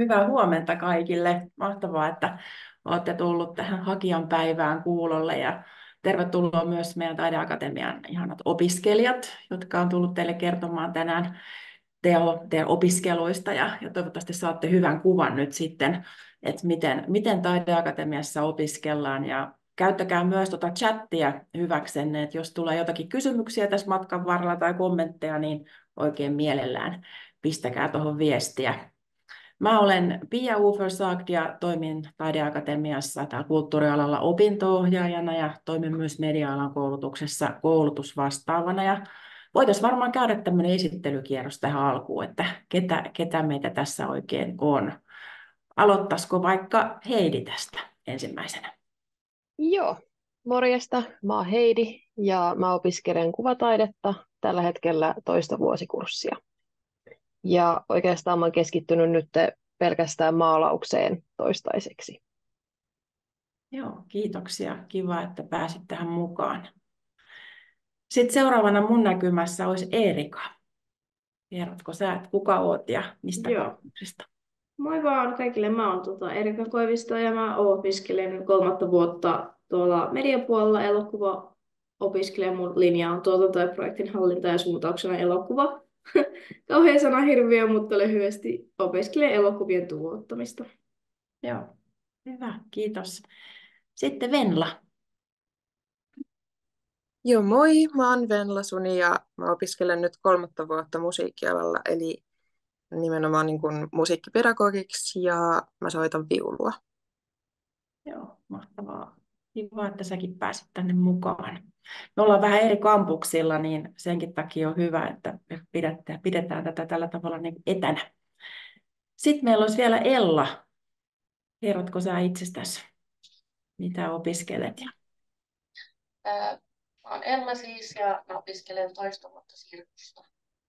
Hyvää huomenta kaikille. Mahtavaa, että olette tullut tähän hakijan päivään kuulolle ja tervetuloa myös meidän Taideakatemian ihanat opiskelijat, jotka on tullut teille kertomaan tänään teidän opiskeluista ja toivottavasti saatte hyvän kuvan nyt sitten, että miten Taideakatemiassa opiskellaan ja käyttäkää myös tuota chattia hyväksenne, että jos tulee jotakin kysymyksiä tässä matkan varrella tai kommentteja, niin oikein mielellään pistäkää tuohon viestiä. Mä olen Pia Ufersaagd ja toimin Taideakatemiassa täällä kulttuurialalla opinto-ohjaajana ja toimin myös media-alan koulutuksessa koulutusvastaavana. Ja voitaisiin varmaan käydä tämmöinen esittelykierros tähän alkuun, että ketä meitä tässä oikein on. Aloittaisiko vaikka Heidi tästä ensimmäisenä? Joo, morjesta. Mä oon Heidi ja mä opiskelen kuvataidetta tällä hetkellä toista vuosikurssia. Ja oikeastaan mä oon keskittynyt nyt pelkästään maalaukseen toistaiseksi. Joo, kiitoksia. Kiva, että pääsit tähän mukaan. Sitten seuraavana mun näkymässä olisi Eerika. Kerrotko sä, että kuka oot ja mistä Joo. kaupungista? Moi vaan kaikille. Mä oon Erika Koivisto ja mä opiskelen nyt 3. vuotta tuolla mediapuolella elokuva opiskelen. Mun linja on tuotanto- ja projektin hallinta ja suuntauksena elokuva. Kauhean sana hirviö, mutta lyhyesti opiskelen elokuvien tuottamista. Joo, hyvä, kiitos. Sitten Venla. Joo, moi, mä oon Venla Suni ja mä opiskelen nyt 3. vuotta musiikkialalla, eli nimenomaan niin kuin musiikkipedagogiksi ja mä soitan viulua. Joo, mahtavaa. Kiva, että säkin pääsit tänne mukaan. Me ollaan vähän eri kampuksilla, niin senkin takia on hyvä, että me pidetään tätä tällä tavalla niin etänä. Sitten meillä olisi vielä Ella. Kerrotko sä itsestäsi, mitä opiskelet? Mä oon Ella siis ja mä opiskelen toista vuotta sirkusta.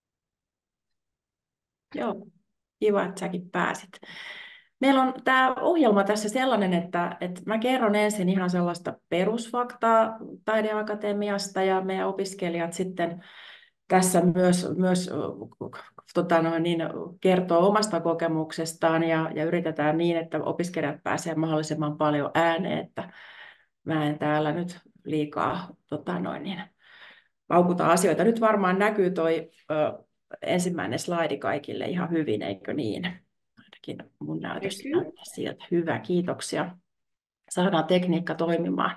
Joo, kiva, että säkin pääsit. Meillä on tämä ohjelma tässä sellainen, että mä kerron ensin ihan sellaista perusfaktaa Taideakatemiasta ja meidän opiskelijat sitten tässä myös kertoo omasta kokemuksestaan ja yritetään niin, että opiskelijat pääsevät mahdollisimman paljon ääneen, että mä en täällä nyt liikaa paukuta asioita. Nyt varmaan näkyy toi ensimmäinen slaidi kaikille ihan hyvin, eikö niin? Ainakin mun näytös näyttää siltä. Hyvä, kiitoksia. Saadaan tekniikka toimimaan.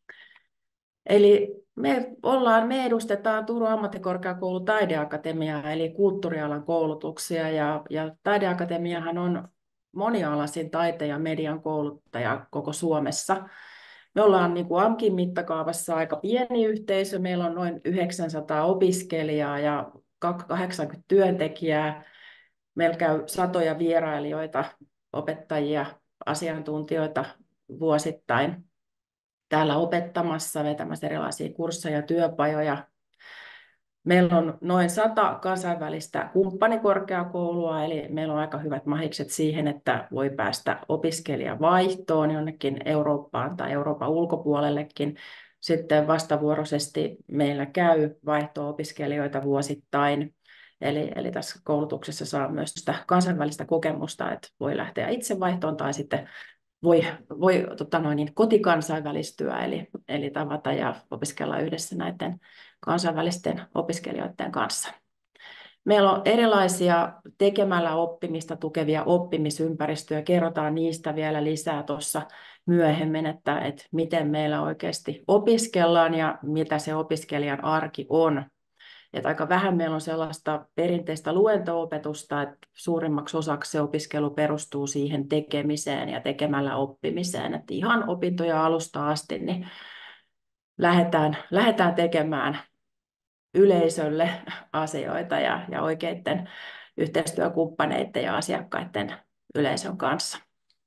Eli me edustetaan Turun ammattikorkeakoulun taideakatemiaa, eli kulttuurialan koulutuksia, ja taideakatemiahan on monialaisin taiteen ja median kouluttaja koko Suomessa. Me ollaan niin kuin AMKin mittakaavassa aika pieni yhteisö, meillä on noin 900 opiskelijaa ja 80 työntekijää. Meillä käy satoja vierailijoita, opettajia, asiantuntijoita vuosittain täällä opettamassa, vetämässä erilaisia kursseja ja työpajoja. Meillä on noin 100 kansainvälistä kumppanikorkeakoulua, eli meillä on aika hyvät mahikset siihen, että voi päästä opiskelijavaihtoon jonnekin Eurooppaan tai Euroopan ulkopuolellekin. Sitten vastavuoroisesti meillä käy vaihto-opiskelijoita vuosittain. Eli tässä koulutuksessa saa myös sitä kansainvälistä kokemusta, että voi lähteä itse vaihtoon tai sitten voi kotikansainvälistyä, eli tavata ja opiskella yhdessä näiden kansainvälisten opiskelijoiden kanssa. Meillä on erilaisia tekemällä oppimista tukevia oppimisympäristöjä. Kerrotaan niistä vielä lisää tuossa myöhemmin, että miten meillä oikeasti opiskellaan ja mitä se opiskelijan arki on. Että aika vähän meillä on sellaista perinteistä luento-opetusta, että suurimmaksi osaksi se opiskelu perustuu siihen tekemiseen ja tekemällä oppimiseen. Että ihan opintoja alusta asti niin lähdetään tekemään yleisölle asioita ja oikeiden yhteistyökumppaneiden ja asiakkaiden yleisön kanssa.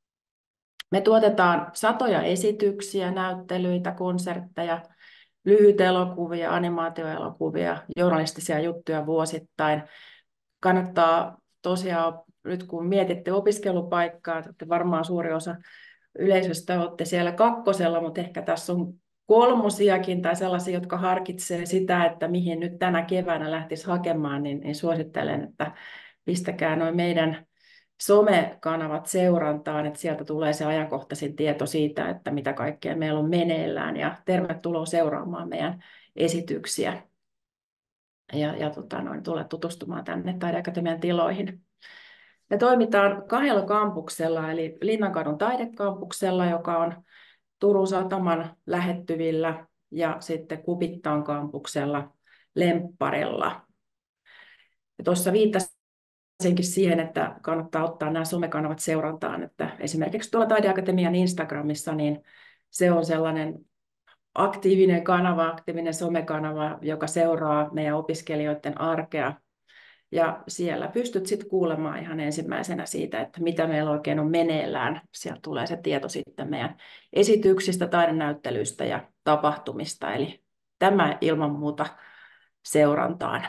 Me tuotetaan satoja esityksiä, näyttelyitä, konsertteja, lyhytelokuvia, animaatioelokuvia, journalistisia juttuja vuosittain. Kannattaa tosiaan, nyt kun mietitte opiskelupaikkaa, että varmaan suuri osa yleisöstä olette siellä 2, mutta ehkä tässä on 3 tai sellaisia, jotka harkitsee sitä, että mihin nyt tänä keväänä lähtisi hakemaan, niin suosittelen, että pistäkää noin somekanavat seurantaan, että sieltä tulee se ajankohtaisin tieto siitä, että mitä kaikkea meillä on meneillään, ja tervetuloa seuraamaan meidän esityksiä ja tule tutustumaan tänne Taideakatemian tiloihin. Me toimitaan 2 kampuksella, eli Linnankadun taidekampuksella, joka on Turun sataman lähettyvillä, ja sitten Kupittaan kampuksella Lempparilla. Tuossa viittasinkin siihen, että kannattaa ottaa nämä somekanavat seurantaan, että esimerkiksi tuolla Taideakatemian Instagramissa, niin se on sellainen aktiivinen kanava, aktiivinen somekanava, joka seuraa meidän opiskelijoiden arkea. Ja siellä pystyt sitten kuulemaan ihan ensimmäisenä siitä, että mitä meillä oikein on meneillään. Sieltä tulee se tieto sitten meidän esityksistä, taidenäyttelyistä ja tapahtumista. Eli tämä ilman muuta seurantaan.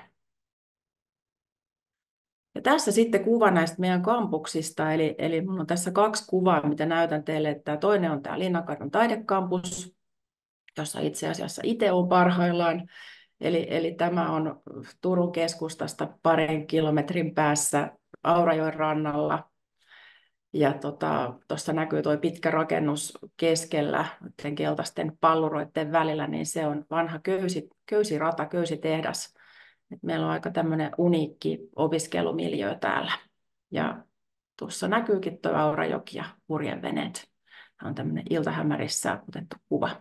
Ja tässä sitten kuva näistä meidän kampuksista. Eli minulla on tässä 2 kuvaa, mitä näytän teille. Tämä toinen on tämä Linnankadun taidekampus, jossa itse asiassa itse olen parhaillaan. Eli tämä on Turun keskustasta 2 kilometrin päässä Aurajoen rannalla. Ja tuossa näkyy tuo pitkä rakennus keskellä keltaisten palluroiden välillä, niin se on vanha köysirata, köysitehdas. Et meillä on aika tämmöinen uniikki opiskelumiljöö täällä. Ja tuossa näkyykin tuo Aurajoki ja purjeveneet. Tämä on tämmöinen iltahämärissä otettu kuva.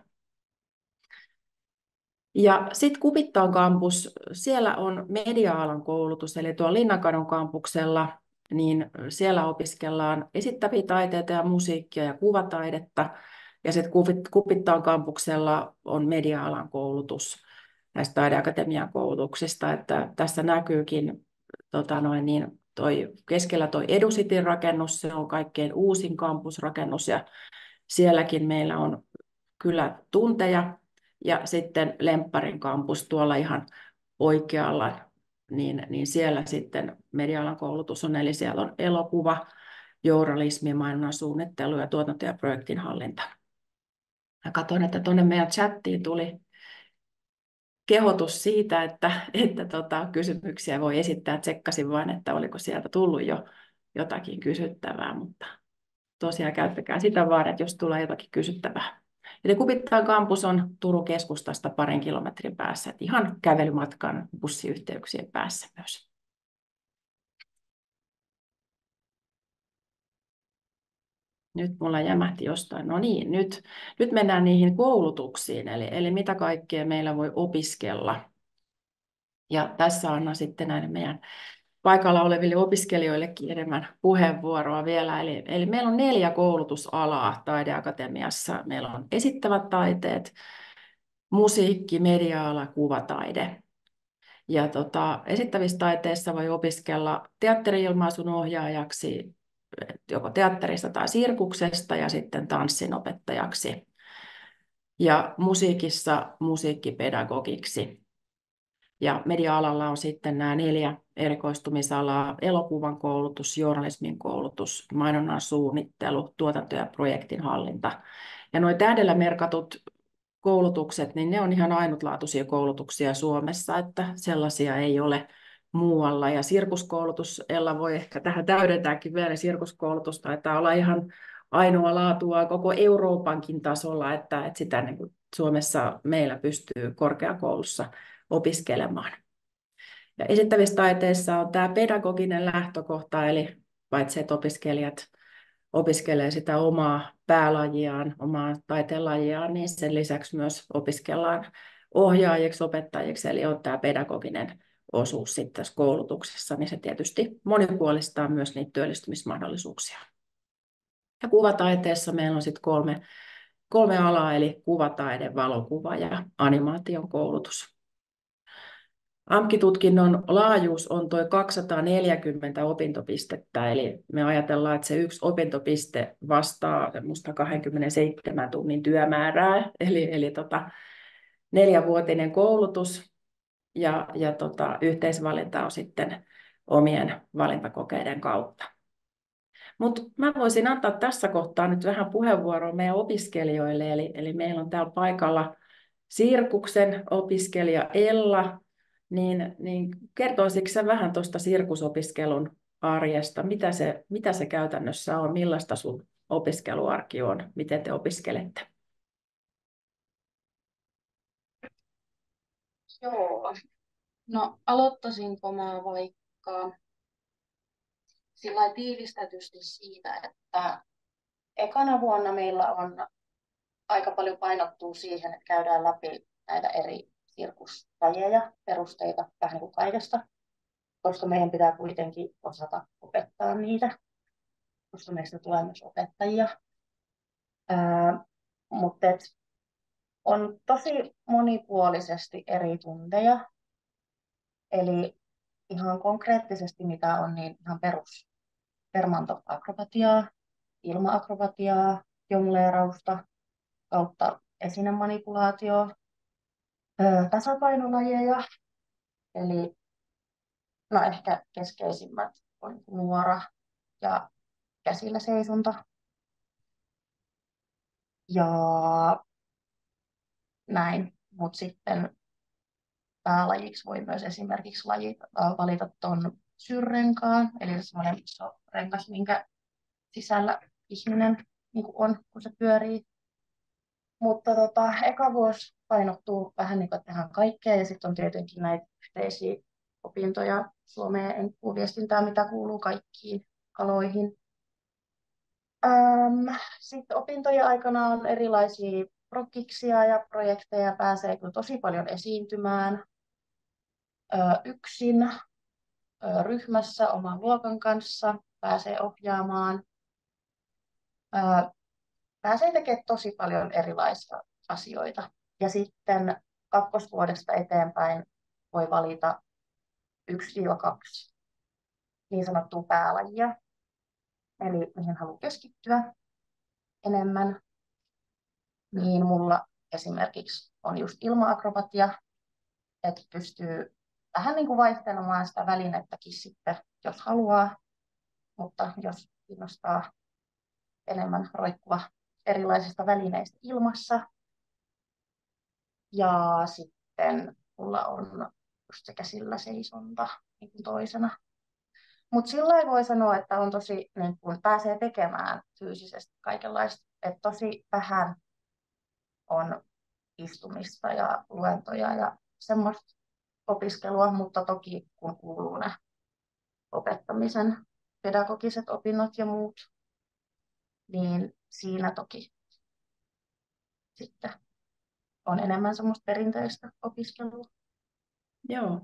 Ja sitten Kupittaan kampus, siellä on media-alan koulutus, eli tuolla Linnankadun kampuksella, niin siellä opiskellaan esittäviä taiteita ja musiikkia ja kuvataidetta. Ja sitten Kupittaan kampuksella on media-alan koulutus näistä Taideakatemian koulutuksista, että tässä näkyykin keskellä toi EduCityn rakennus, se on kaikkein uusin kampusrakennus, ja sielläkin meillä on kyllä tunteja. Ja sitten Lempparin kampus tuolla ihan oikealla, niin siellä sitten media-alan koulutus on, eli siellä on elokuva, journalismi, mainonnan suunnittelu ja tuotanto- ja projektinhallinta. Mä katson, että tuonne meidän chattiin tuli kehotus siitä, että kysymyksiä voi esittää. Tsekkasin vain, että oliko sieltä tullut jo jotakin kysyttävää, mutta tosiaan käyttäkää sitä vaan, että jos tulee jotakin kysyttävää. Eli Kupittaan kampus on Turun keskustasta 2 kilometrin päässä, että ihan kävelymatkan bussiyhteyksien päässä myös. Nyt mulla jämähti jostain. No niin, nyt mennään niihin koulutuksiin, eli mitä kaikkea meillä voi opiskella. Ja tässä annan sitten näille meidän paikalla oleville opiskelijoillekin enemmän puheenvuoroa vielä. Eli meillä on 4 koulutusalaa Taideakatemiassa. Meillä on esittävät taiteet, musiikki, media-ala, kuvataide. Ja esittävissä taiteissa voi opiskella teatteri-ilmaisun ohjaajaksi, joko teatterista tai sirkuksesta, ja sitten tanssinopettajaksi. Ja musiikissa musiikkipedagogiksi. Ja media-alalla on sitten nämä 4 erikoistumisalaa: elokuvan koulutus, journalismin koulutus, mainonnan suunnittelu, tuotanto- ja projektinhallinta. Ja nuo tähdellä merkatut koulutukset, niin ne on ihan ainutlaatuisia koulutuksia Suomessa, että sellaisia ei ole muualla. Ja sirkuskoulutus, Ella voi ehkä tähän täydentääkin vielä, sirkuskoulutus taitaa olla ihan ainoa laatua koko Euroopankin tasolla, että sitä niin kuin Suomessa meillä pystyy korkeakoulussa opiskelemaan. Ja esittävissä taiteissa on tämä pedagoginen lähtökohta, eli paitsi että opiskelijat opiskelee sitä omaa päälajiaan, omaa taiteenlajiaan, niin sen lisäksi myös opiskellaan ohjaajiksi, opettajiksi, eli on tämä pedagoginen osuus sitten tässä koulutuksessa, niin se tietysti monipuolistaa myös niitä työllistymismahdollisuuksia. Ja kuvataiteessa meillä on sitten 3 alaa, eli kuvataide, valokuva ja animaation koulutus. AMK-tutkinnon laajuus on tuo 240 opintopistettä, eli me ajatellaan, että se yksi opintopiste vastaa 27 tunnin työmäärää, eli 4-vuotinen koulutus ja yhteisvalinta on sitten omien valintakokeiden kautta. Mutta mä voisin antaa tässä kohtaa nyt vähän puheenvuoroa meidän opiskelijoille, eli meillä on täällä paikalla sirkuksen opiskelija Ella. Niin kertoisitko sä vähän tuosta sirkusopiskelun arjesta. Mitä se käytännössä on? Millaista sun opiskeluarki on? Miten te opiskelette? Joo. No aloittaisinko mä vaikka sillä lailla tiivistetysti siitä, että ekana vuonna meillä on aika paljon painottuu siihen, että käydään läpi näitä eri sirkuslajeja, perusteita vähän niin kuin kaikesta, koska meidän pitää kuitenkin osata opettaa niitä, koska meistä tulee myös opettajia. Mutta on tosi monipuolisesti eri tunteja, eli ihan konkreettisesti mitä on, niin ihan perus permantoakrobatiaa, ilma-akrobatiaa, jongleerausta, kautta esinemanipulaatio, tasapainolajeja, eli no ehkä keskeisimmät on nuora ja käsillä seisonta. Ja näin, mutta sitten päälajiksi voi myös esimerkiksi valita tuon syrrenkaan, eli semmoinen iso rengas, minkä sisällä ihminen niin kuin on, kun se pyörii. Mutta eka vuosi painottuu vähän niin kuin tähän kaikkeen, ja sitten on tietenkin näitä yhteisiä opintoja Suomeen enkuviestintää, mitä kuuluu kaikkiin aloihin. Sitten opintojen aikana on erilaisia prokkiksia ja projekteja, pääsee kyllä tosi paljon esiintymään yksin, ryhmässä, oman luokan kanssa, pääsee ohjaamaan, pääsee tekemään tosi paljon erilaisia asioita. Ja sitten kakkosvuodesta eteenpäin voi valita 1-2 niin sanottua päälajia, eli mihin haluaa keskittyä enemmän. Niin mulla esimerkiksi on just ilma-akrobatia, että pystyy vähän niin kuin vaihtelemaan sitä välinettäkin sitten, jos haluaa, mutta jos kiinnostaa enemmän roikkua erilaisista välineistä ilmassa. Ja sitten mulla on just se käsillä seisonta niin kuin toisena. Mutta sillä voi sanoa, että on tosi, niin kun pääsee tekemään fyysisesti kaikenlaista, että tosi vähän on istumista ja luentoja ja semmoista opiskelua, mutta toki kun kuuluu ne opettamisen pedagogiset opinnot ja muut, niin siinä toki sitten on enemmän semmoista perinteistä opiskelua. Joo.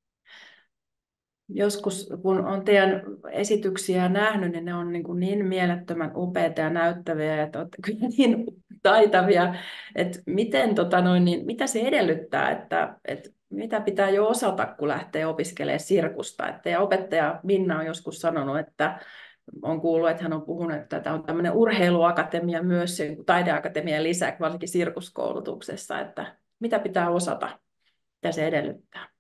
Joskus, kun on teidän esityksiä nähnyt, niin ne on niin mielettömän upeita ja näyttäviä, että olette kyllä niin taitavia. Että miten, mitä se edellyttää, että mitä pitää jo osata, kun lähtee opiskelemaan sirkusta. Että teidän opettaja Minna on joskus sanonut, että on kuullut, että hän on puhunut, että tämä on tämmöinen urheiluakatemia myös sen taideakatemian lisäksi, varsinkin sirkuskoulutuksessa, että mitä pitää osata, mitä se edellyttää.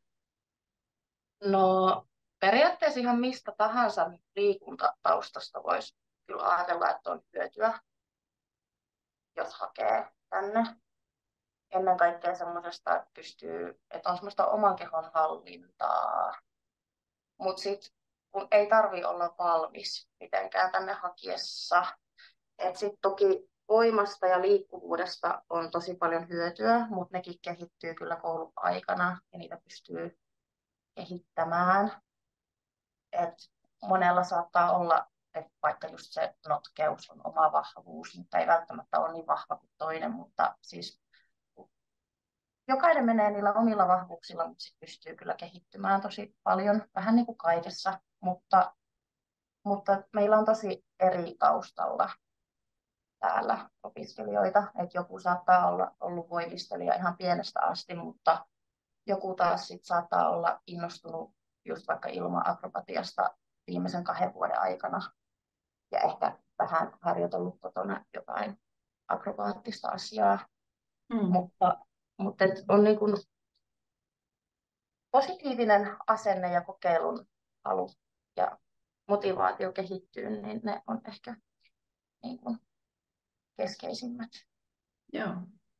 No periaatteessa ihan mistä tahansa liikuntataustasta voisi kyllä ajatella, että on hyötyä, jos hakee tänne. Ennen kaikkea semmoisesta, että pystyy, että on semmoista oman kehon hallintaa. Mutta sitten kun ei tarvi olla valmis mitenkään tänne hakiessa. Että sitten toki voimasta ja liikkuvuudesta on tosi paljon hyötyä, mutta nekin kehittyy kyllä kouluaikana ja niitä pystyy kehittämään. Et monella saattaa olla, että vaikka just se notkeus on oma vahvuus, mutta ei välttämättä ole niin vahva kuin toinen, mutta siis jokainen menee niillä omilla vahvuuksilla, mutta sit pystyy kyllä kehittymään tosi paljon, vähän niin kuin kaikessa, mutta meillä on tosi eri taustalla täällä opiskelijoita, että joku saattaa olla ollut voimistelija ihan pienestä asti, mutta joku taas sit saattaa olla innostunut just vaikka ilma-akrobatiasta viimeisen 2 vuoden aikana ja ehkä vähän harjoitellut kotona jotain akrobaattista asiaa, mutta on niin kuin positiivinen asenne ja kokeilun halu ja motivaatio kehittyy, niin ne on ehkä niin kuin keskeisimmät. Joo.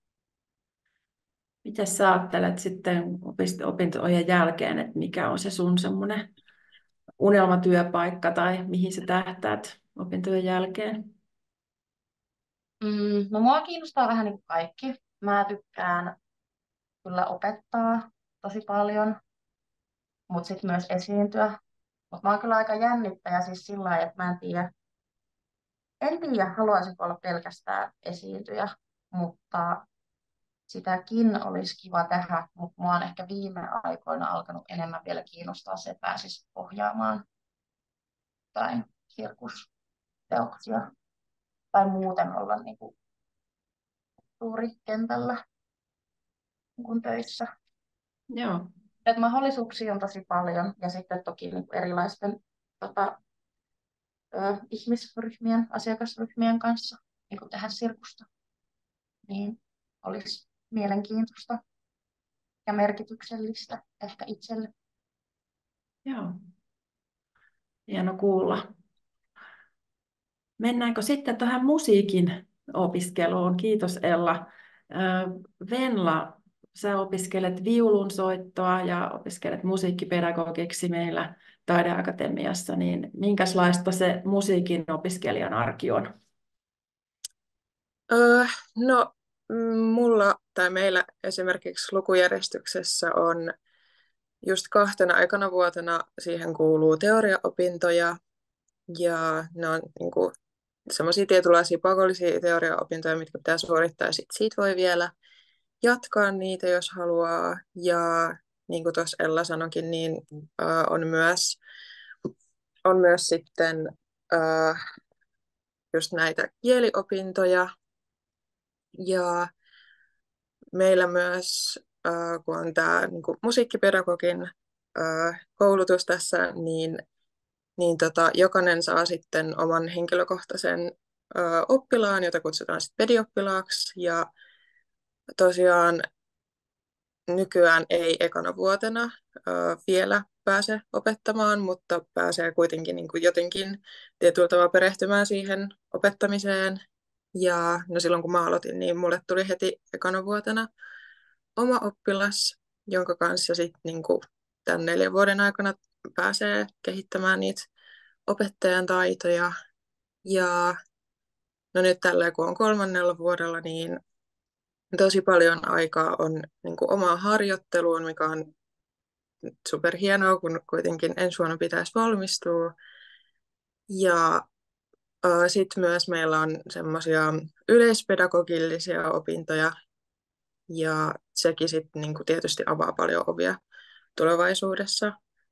Miten sä ajattelet sitten opintojen jälkeen, että mikä on se sun semmoinen unelmatyöpaikka tai mihin sä tähtäät opintojen jälkeen? No mua kiinnostaa vähän niin kuin kaikki. Mä tykkään kyllä opettaa tosi paljon, mutta sitten myös esiintyä. Mutta mä oon kyllä aika jännittäjä siis sillä lailla, että mä en tiedä, haluaisinko olla pelkästään esiintyjä, mutta sitäkin olisi kiva tehdä, mutta mua on ehkä viime aikoina alkanut enemmän vielä kiinnostaa se, että pääsisi ohjaamaan tai sirkusteoksia tai muuten olla niin kuin kulttuurikentällä niin kuin töissä. Joo, Et mahdollisuuksia on tosi paljon ja sitten toki niin kuin erilaisten ihmisryhmien, asiakasryhmien kanssa niin kuin tehdä sirkusta, niin olisi mielenkiintoista ja merkityksellistä ehkä itselle. joo. Hieno kuulla. Mennäänkö sitten tähän musiikin opiskeluun? Kiitos Ella. Venla, sä opiskelet viulunsoittoa ja opiskelet musiikkipedagogiksi meillä Taideakatemiassa, niin minkälaista se musiikin opiskelijan arki on? Öö, no, mulla tai meillä esimerkiksi lukujärjestyksessä on just 2 aikana vuotena siihen kuuluu teoriaopintoja ja ne on niin kuin, semmoisia tietynlaisia pakollisia teoriaopintoja, mitkä pitää suorittaa ja siitä voi vielä jatkaa niitä, jos haluaa. Ja niin kuin tuossa Ella sanoikin, niin on myös sitten just näitä kieliopintoja. Ja meillä myös, kun on tämä niin musiikkipedagogin koulutus tässä, niin jokainen saa sitten oman henkilökohtaisen oppilaan, jota kutsutaan sitten pedioppilaaksi. Ja tosiaan nykyään ei ekana vuotena vielä pääse opettamaan, mutta pääsee kuitenkin niin kuin jotenkin tietyllä tavalla perehtymään siihen opettamiseen. Ja no silloin kun mä aloitin, niin mulle tuli heti ekana vuotena oma oppilas, jonka kanssa sitten niin kuin tämän 4 vuoden aikana pääsee kehittämään niitä opettajan taitoja. Ja no nyt tällä kun on 3. vuodella, niin tosi paljon aikaa on niin kuin omaan harjoitteluun, mikä on superhienoa, kun kuitenkin ensi vuonna pitäisi valmistua. Ja sitten myös meillä on semmoisia yleispedagogillisia opintoja, ja sekin sitten niin kuin tietysti avaa paljon ovia tulevaisuudessa.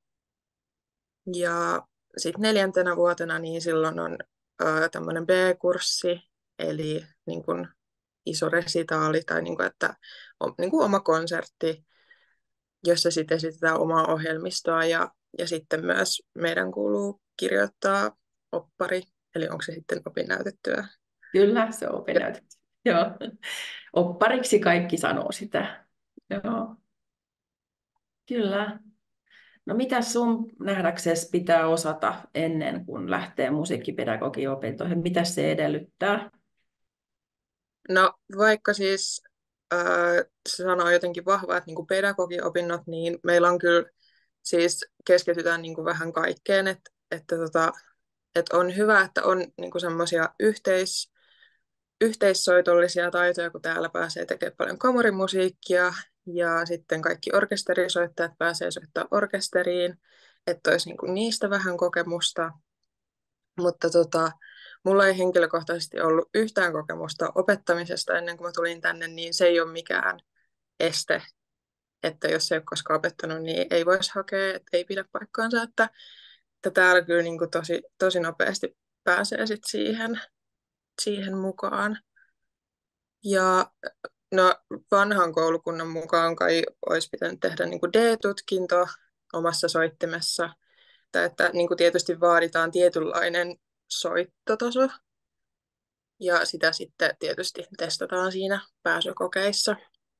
Ja sitten 4. vuotena niin silloin on tämmöinen B-kurssi, eli niin kuin iso resitaali tai niin kuin, että on niin kuin oma konsertti, jossa sitten esitetään omaa ohjelmistoa ja sitten myös meidän kuuluu kirjoittaa oppari, eli onko se sitten opinnäytetyö. Kyllä, se on opinnäytetty. Joo. Oppariksi kaikki sanoo sitä. Joo. Kyllä. No mitä sun nähdäksesi pitää osata ennen kuin lähtee musiikkipedagogiopintoihin? Mitä se edellyttää? No vaikka siis se sanoo jotenkin vahvaa, että niin pedagogiopinnot, niin meillä on kyllä siis keskitytään niin kuin vähän kaikkeen, että on hyvä, että on niin semmoisia yhteissoitollisia taitoja, kun täällä pääsee tekemään paljon kamarimusiikkia ja sitten kaikki orkesterisoittajat pääsee soittamaan orkesteriin, että olisi niin kuin niistä vähän kokemusta. Mutta mulla ei henkilökohtaisesti ollut yhtään kokemusta opettamisesta ennen kuin mä tulin tänne, niin se ei ole mikään este, että jos ei ole koskaan opettanut, niin ei voisi hakea, että ei pidä paikkaansa, että täällä kyllä niin kuin tosi nopeasti pääsee sit siihen mukaan. Ja no, vanhan koulukunnan mukaan kai olisi pitänyt tehdä niin kuin D-tutkinto omassa soittimessa, että niin kuin tietysti vaaditaan tietynlainen soittotaso, ja sitä sitten tietysti testataan siinä pääsykokeissa.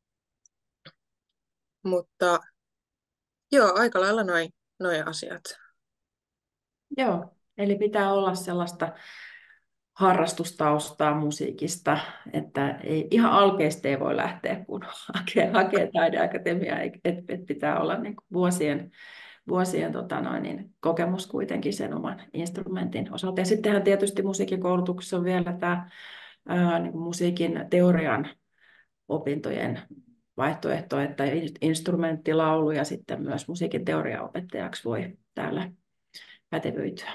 Mutta joo, aika lailla noi asiat. Joo, eli pitää olla sellaista harrastustaustaa musiikista, että ei, ihan alkeista ei voi lähteä, kun hakee taideakatemiaa, että pitää olla niin kuin vuosien kokemus kuitenkin sen oman instrumentin osalta. Ja sittenhän tietysti musiikkikoulutuksessa on vielä tämä niin musiikin teorian opintojen vaihtoehto, että instrumenttilaulu ja sitten myös musiikin teoriaopettajaksi voi täällä pätevöityä.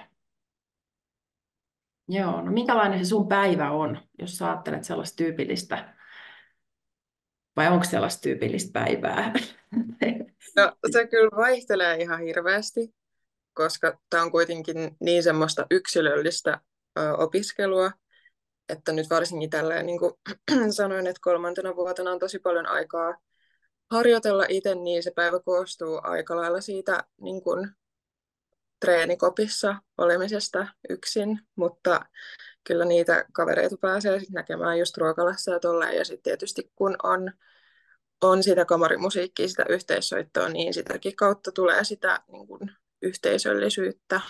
Joo, no minkälainen se sun päivä on, jos sä ajattelet sellaista tyypillistä, vai onko sellaista tyypillistä päivää? No, se kyllä vaihtelee ihan hirveästi, koska tämä on kuitenkin niin semmoista yksilöllistä opiskelua, että nyt varsinkin tälleen, niin kuin sanoin, että 3. vuotena on tosi paljon aikaa harjoitella itse, niin se päivä koostuu aika lailla siitä niin kuin treenikopissa olemisesta yksin, mutta kyllä niitä kavereita pääsee sit näkemään just ruokalassa ja tolleen, ja sitten tietysti kun on sitä kamarimusiikkia, sitä yhteissoittoa, niin sitäkin kautta tulee sitä niin kuin yhteisöllisyyttä,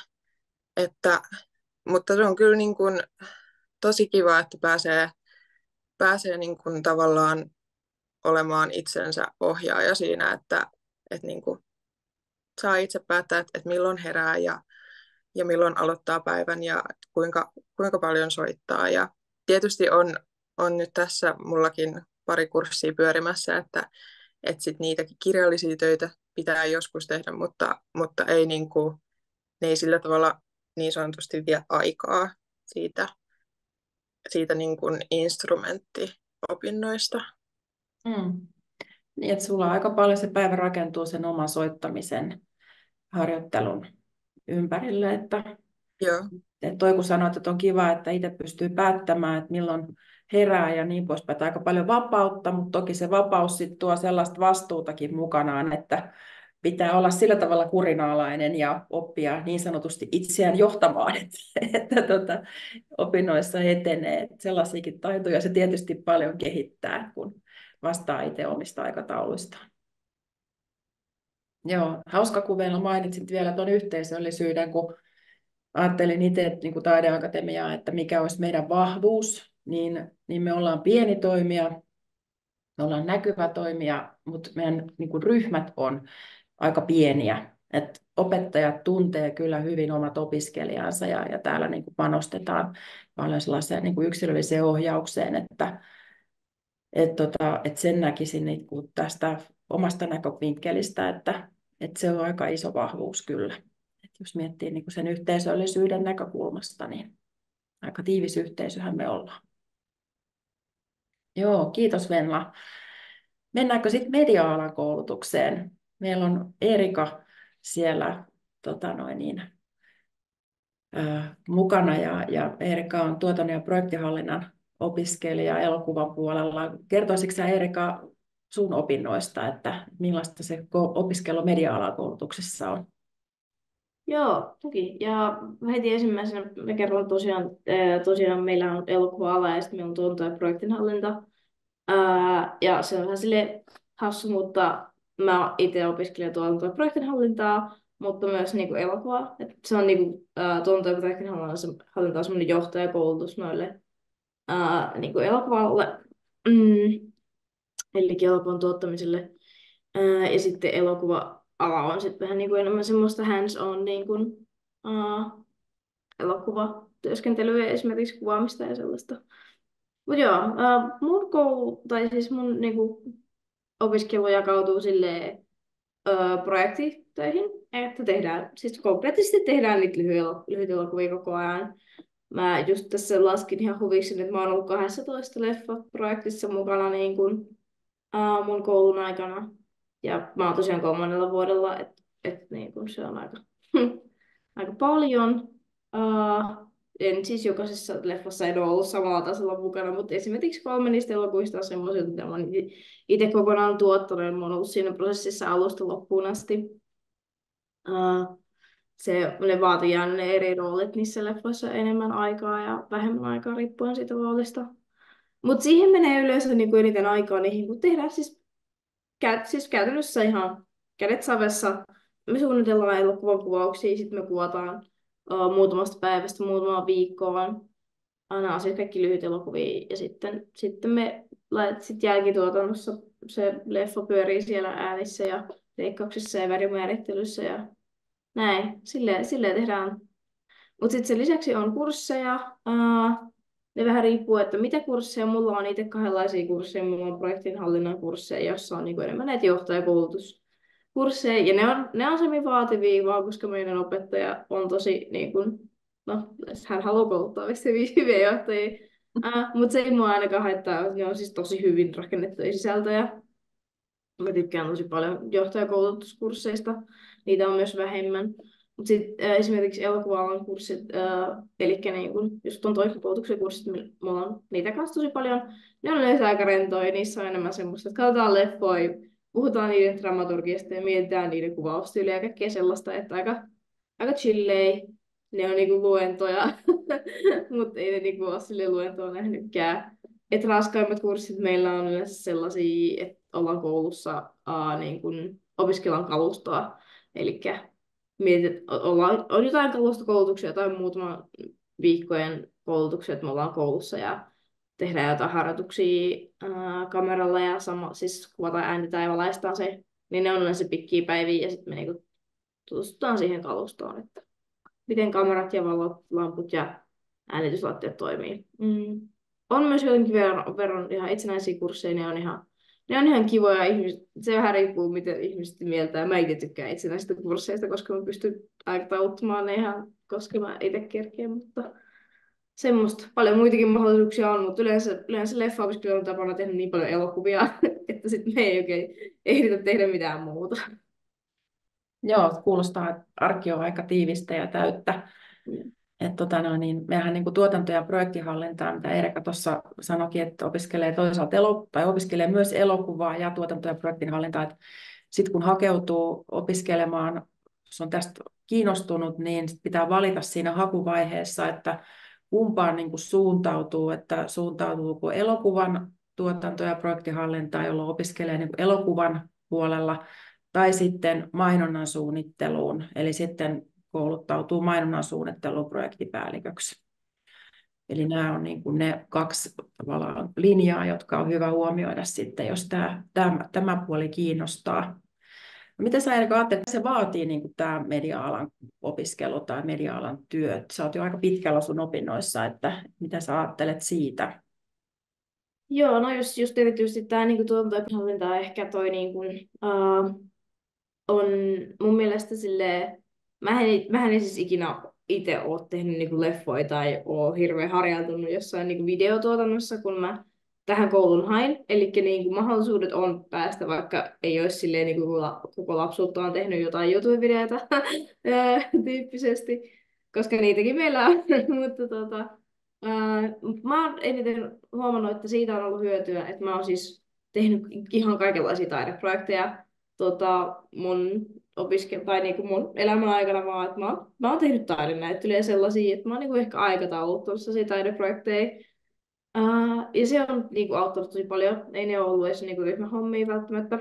mutta se on kyllä niin kuin tosi kiva, että pääsee niin kuin tavallaan olemaan itsensä ohjaaja siinä, että niin kuin saa itse päättää, että milloin herää ja milloin aloittaa päivän ja kuinka paljon soittaa. Ja tietysti on nyt tässä mullakin pari kurssia pyörimässä, että sit niitäkin kirjallisia töitä pitää joskus tehdä, mutta ei, ne ei sillä tavalla niin sanotusti vie aikaa siitä niin kuin instrumenttiopinnoista. Niin, että sulla aika paljon se päivä rakentuu sen oman soittamisen harjoittelun ympärille, Joo. toi kun sanoit, että on kiva, että itse pystyy päättämään, että milloin herää ja niin poispäin, että aika paljon vapautta, mutta toki se vapaus sit tuo sellaista vastuutakin mukanaan, että pitää olla sillä tavalla kurinalainen ja oppia niin sanotusti itseään johtamaan, että opinnoissa etenee. Sellaisiakin taitoja se tietysti paljon kehittää, kun vastaa itse omista aikatauluistaan. Joo, hauska kun vielä mainitsit vielä tuon yhteisöllisyyden, kun ajattelin itse niin kuin taideakatemiaa, että mikä olisi meidän vahvuus, niin me ollaan pieni toimija, me ollaan näkyvä toimija, mutta meidän niin kuin ryhmät on aika pieniä. Et opettajat tuntee kyllä hyvin omat opiskelijansa ja täällä niin kuin panostetaan paljon sellaiseen niin kuin yksilölliseen ohjaukseen, että sen näkisin niin kuin tästä omasta näkövinkkelistä, että se on aika iso vahvuus kyllä. Et jos miettii niin kuin sen yhteisöllisyyden näkökulmasta, niin aika tiivis yhteisöhän me ollaan. Joo, kiitos Venla. Mennäänkö sitten media-alan koulutukseen? Meillä on Erika siellä mukana ja Erika on tuotannon ja projektihallinnan opiskelija elokuvan puolella. Kertoisitko sä Erika sun opinnoista, että millaista se opiskelu media-alan koulutuksessa on? Joo, toki. Ja heti ensimmäisenä mä kerron tosiaan meillä on elokuva-ala ja sitten meillä on tuotanto- ja projektinhallinta. Ja se on vähän silleen hassu, mutta mä itse opiskelen tuotanto- ja projektinhallintaa, mutta myös niinku elokuvaa. Et se on niinku, tuotanto- ja projektinhallinta on semmoinen johtajakoulutus noille niinku elokuvalle, eli elokuvan tuottamiselle. Ja sitten elokuva-ala on sitten vähän niinku enemmän semmoista hands-on niinku, elokuvatyöskentelyä, esimerkiksi kuvaamista ja sellaista. Mutta joo, mun niinku, opiskelu jakautuu silleen projektitöihin, että konkreettisesti tehdään niitä lyhyitä elokuvia koko ajan. Mä just tässä laskin ihan huviksi, että mä oon ollut 12 leffa-projektissa mukana niin kun, mun koulun aikana. Ja mä oon tosiaan 3. vuodella, että niin kun se on aika paljon. En siis jokaisessa leffassa en ole ollut samalla tasolla mukana, mutta esimerkiksi 3 niistä elokuvista on semmoisia, mitä mä oon itse kokonaan tuottanut. Mä oon ollut siinä prosessissa alusta loppuun asti. Ne vaatii aina ne eri roolit niissä leffoissa enemmän aikaa ja vähemmän aikaa riippuen siitä roolista. Mutta siihen menee yleensä niin kuin eniten aikaa niihin, kun tehdään siis käytännössä ihan kädet savessa. Me suunnitellaan elokuvan kuvauksia, sitten me kuvataan muutamasta päivästä muutamaan viikkoon. Aina on siis kaikki lyhyt elokuvia ja sitten me jälkituotannossa se leffa pyörii siellä äänissä ja leikkauksissa ja värimäärittelyssä ja näin, silleen tehdään. Mutta sitten sen lisäksi on kursseja. Ne vähän riippuu, että mitä kursseja. Mulla on itse kahdenlaisia kursseja. Mulla on projektinhallinnan kursseja, jossa on niinku enemmän näitä johtajakoulutuskursseja. Ja ne on semi-vaativia vaan, koska meidän opettaja on tosi, niin kuin, no, hän haluaa kouluttaa hyviä johtajia. Mutta se ei mua ainakaan haittaa. Ne on siis tosi hyvin rakennettuja sisältöjä. Mä tykkään tosi paljon johtajakoulutuskursseista. Niitä on myös vähemmän. Mutta sitten esimerkiksi elokuva-alan kurssit, eli niin kun, just on toimintakoulutuksen kurssit, mulla on niitä kanssa tosi paljon. Ne on yleensä aika rentoja, niissä on enemmän semmoista, että katsotaan leffoja, puhutaan niiden dramaturgiasta ja mietitään niiden kuvaustyyliä ja kaikkea sellaista, että aika chillei. Ne on niinku luentoja, mutta ei ne niinku ole sille luentoa nähnytkään. Et raskaimmat kurssit meillä on yleensä sellaisia, että ollaan koulussa, niin kun opiskellaan kalustoa. Eli on jotain kalustokoulutuksia tai muutaman viikkojen koulutuksia, että me ollaan koulussa ja tehdään jotain harjoituksia kameralla ja siis kuvataan, äänitetään ja valaistaan se. Niin ne on yleensä pitkiä päiviä ja sitten me niinku tutustutaan siihen kalustoon, että miten kamerat ja valot, lamput ja äänityslaitteet toimii. On myös jotenkin verran ihan itsenäisiä kursseja, ne on ihan kivoja. Se vähän riippuu, miten ihmiset mieltää. Mä itse tykkään itsenäisistä kursseista, koska mä pystyn aikatauluttamaan ne ihan, koska mä itse kerkeen, mutta semmoista. Paljon muitakin mahdollisuuksia on, mutta yleensä leffa-opiskelijoilla on tapana tehdä niin paljon elokuvia, että sitten me ei oikein ehditä tehdä mitään muuta. Joo, kuulostaa, että arki on aika tiivistä ja täyttä. Mehän niin tuotanto- ja projektihallintaa, mitä Erika tuossa sanoikin, että opiskelee toisaalta opiskelee myös elokuvaa ja tuotanto- ja projektinhallintaa. Sitten kun hakeutuu opiskelemaan, jos on tästä kiinnostunut, niin pitää valita siinä hakuvaiheessa, että kumpaan niin suuntautuu, että suuntautuuko elokuvan tuotanto- ja projektihallintaa, jolloin opiskelee niin elokuvan puolella, tai sitten mainonnan suunnitteluun, eli sitten kouluttautuu mainonnan suunnitteluprojektipäälliköksi. Eli nämä on niin kuin ne kaksi tavallaan linjaa, jotka on hyvä huomioida sitten, jos tämä puoli kiinnostaa. No, mitä sä Erika ajattelet, että se vaatii niin kuin tämä media-alan opiskelu tai media-alan työ? Sä oot jo aika pitkällä sun opinnoissa, että mitä sä ajattelet siitä? Joo, no just erityisesti tämä niin tuotantohallinta ehkä toi niin kuin, on mun mielestä silleen, mähän en siis ikinä itse ole tehnyt niinku leffoja tai ole hirveän harjaantunut jossain niinku videotuotannossa, kun mä tähän koulun hain. Eli niinku mahdollisuudet on päästä, vaikka ei olisi silleen niinku koko lapsuuttaan tehnyt jotain YouTube-videoita tyyppisesti, koska niitäkin meillä on. Mutta mä oon eniten huomannut, että siitä on ollut hyötyä, että mä oon siis tehnyt ihan kaikenlaisia taideprojekteja mun tai niinku mun elämän aikana vaan, että mä oon tehnyt taidenäyttelyjä sellaisia, että mä oon niinku ehkä aikatauluttanut sellaisia taideprojekteja. Ja se on niinku auttanut tosi paljon. Ei ne ole ollut edes niinku ryhmähommia välttämättä.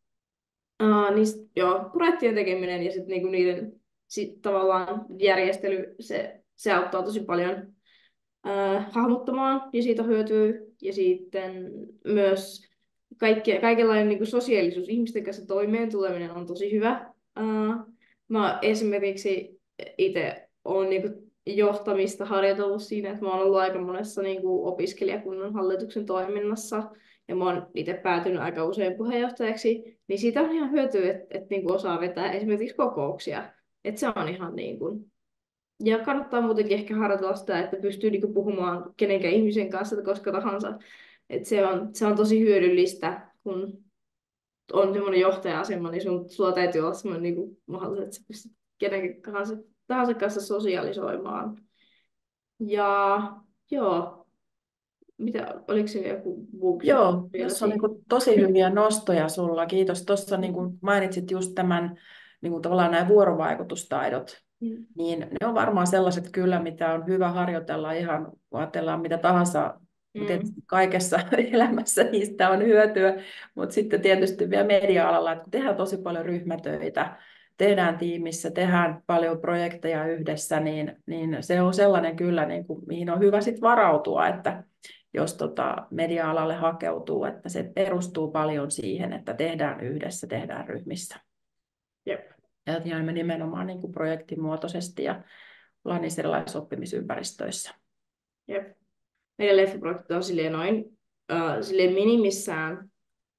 Joo, projektien tekeminen ja sitten niinku niiden tavallaan järjestely, se auttaa tosi paljon hahmottamaan ja siitä hyötyy. Ja sitten myös kaikenlainen niin kuin sosiaalisuus, ihmisten kanssa toimeen tuleminen on tosi hyvä. Mä esimerkiksi itse olen niin kuin johtamista harjoitellut siinä, että mä oon ollut aika monessa niin kuin opiskelijakunnan hallituksen toiminnassa ja mä oon itse päätynyt aika usein puheenjohtajaksi, niin siitä on ihan hyötyä, että niin kuin osaa vetää esimerkiksi kokouksia. Että se on ihan niin kuin. Ja kannattaa muutenkin ehkä harjoitella sitä, että pystyy niin kuin puhumaan kenenkään ihmisen kanssa koska tahansa. Et se on tosi hyödyllistä, kun on semmoinen johtaja-asema, niin sulla täytyy olla semmoinen niin mahdollisuus, että sä pystyt kenen tahansa kanssa sosiaalisoimaan. Ja joo, oliko se joku muu kysymys? Joo, tässä on niin kuin tosi hyviä nostoja sulla. Kiitos. Tuossa niin kuin mainitsit just tämän niin kuin tavallaan nämä vuorovaikutustaidot. Niin ne on varmaan sellaiset kyllä, mitä on hyvä harjoitella ihan, kun ajatellaan mitä tahansa. Tietysti kaikessa elämässä niistä on hyötyä, mutta sitten tietysti vielä media-alalla, että kun tehdään tosi paljon ryhmätöitä, tehdään tiimissä, tehdään paljon projekteja yhdessä, niin se on sellainen kyllä, niin kuin, mihin on hyvä sit varautua, että jos media-alalle hakeutuu, että se perustuu paljon siihen, että tehdään yhdessä, tehdään ryhmissä. Jep. Ja me nimenomaan niin kuin projektimuotoisesti ja ollaan niissä erilaisissa oppimisympäristöissä. Jep. Meidän leffaprojektit on silleen minimissään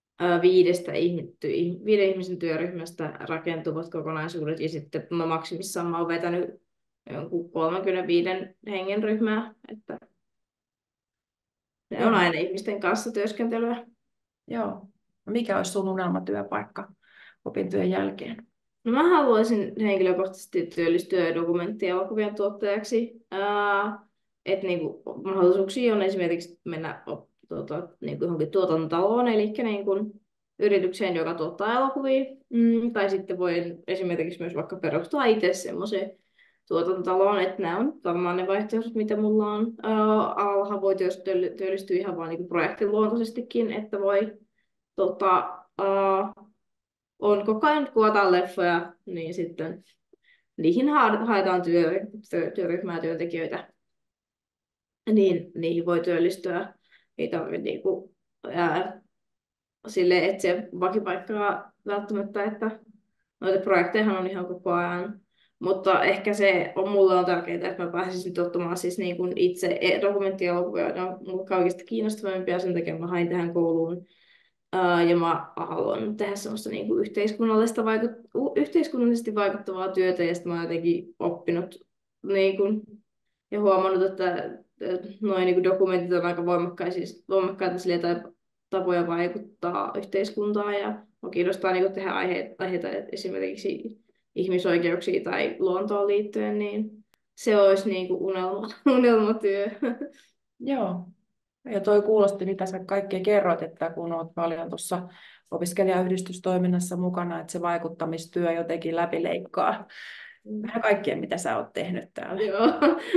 viiden ihmisen työryhmästä rakentuvat kokonaisuudet, ja sitten maksimissaan mä oon vetänyt jonkun 35 hengen ryhmää, että ne on aina ihmisten kanssa työskentelyä. Joo. Mikä olisi sun unelmatyöpaikka opintojen jälkeen? No, mä haluaisin henkilökohtaisesti työllistyä dokumenttielokuvien tuottajaksi. Että niinku, mahdollisuuksia on esimerkiksi mennä niinku johonkin tuotantotaloon, eli niinku yritykseen, joka tuottaa elokuvia. Tai sitten voi esimerkiksi myös vaikka perustaa itse semmoiseen tuotantotaloon, että nämä on varmaan ne vaihtoehdot, mitä mulla on. Alallahan voi työllistyä ihan vaan niinku projektiluontoisestikin, että voi on koko ajan kuvataan leffoja, niin sitten niihin haetaan työryhmää työntekijöitä, niin niihin voi työllistyä. Ei tarvitse niinku, sille etsiä vakipaikkaa välttämättä, että noita projekteja on ihan koko ajan. Mutta ehkä mulle on tärkeää, että mä pääsisin tuottamaan siis niin kuin itse dokumenttielokuvia. Ne on mulle kaikista kiinnostavimpia, sen takia mä hain tähän kouluun. Ja mä haluan tehdä semmoista niin kuin yhteiskunnallisesti vaikuttavaa työtä, ja sitten mä oon jotenkin oppinut niin kuin, ja huomannut, että noin niin kuin dokumentit on aika voimakkaita tapoja vaikuttaa yhteiskuntaan, ja mä kiinnostaa niin kuin tehdä aiheita esimerkiksi ihmisoikeuksia tai luontoon liittyen, niin se olisi niin kuin unelmatyö. Joo. Ja toi kuulosti, mitä sä kaikkea kerroit, että kun olet paljon tuossa opiskelijayhdistystoiminnassa mukana, että se vaikuttamistyö jotenkin läpileikkaa vähän kaikkea, mitä sä oot tehnyt täällä. Joo.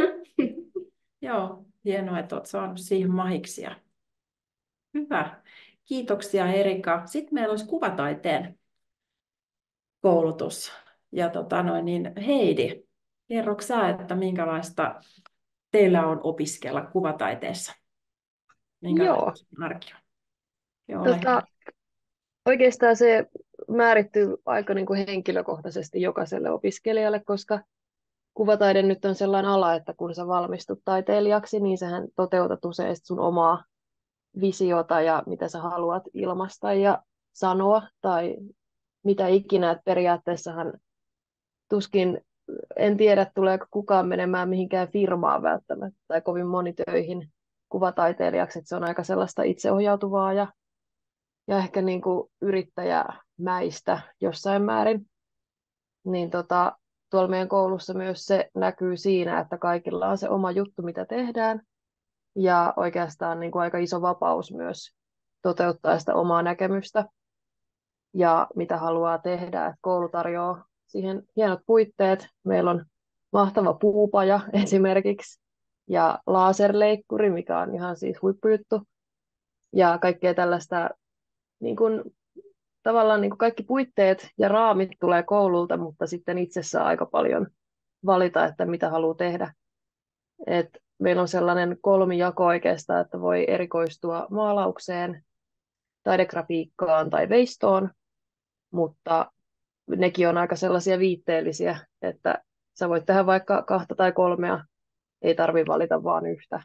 Joo, hienoa, että olet saanut siihen mahiksia. Hyvä. Kiitoksia Erika. Sitten meillä olisi kuvataiteen koulutus. Ja Heidi, kerroksä sä, että minkälaista teillä on opiskella kuvataiteessa? Minkälaista arki on? Joo, oikeastaan se määrittyy aika niin kuin henkilökohtaisesti jokaiselle opiskelijalle, koska kuvataide nyt on sellainen ala, että kun sä valmistut taiteilijaksi, niin sähän toteutat usein sun omaa visiota ja mitä sä haluat ilmaista ja sanoa tai mitä ikinä. Että periaatteessahan tuskin, en tiedä tuleeko kukaan menemään mihinkään firmaan välttämättä tai kovin moni töihin kuvataiteilijaksi, että se on aika sellaista itseohjautuvaa ja ehkä niin kuin yrittäjämäistä jossain määrin. Niin tuolla meidän koulussa myös se näkyy siinä, että kaikilla on se oma juttu, mitä tehdään, ja oikeastaan niin kuin aika iso vapaus myös toteuttaa sitä omaa näkemystä ja mitä haluaa tehdä. Et koulu tarjoaa siihen hienot puitteet. Meillä on mahtava puupaja esimerkiksi ja laserleikkuri, mikä on ihan siis huippujuttu. Ja kaikkea tällaista, niin kuin, tavallaan niin kuin kaikki puitteet ja raamit tulee koululta, mutta sitten itse saa aika paljon valita, että mitä haluaa tehdä. Meillä on sellainen kolmijako oikeastaan, että voi erikoistua maalaukseen, taidegrafiikkaan tai veistoon, mutta nekin on aika sellaisia viitteellisiä, että sä voit tehdä vaikka 2 tai 3, ei tarvitse valita vaan yhtä.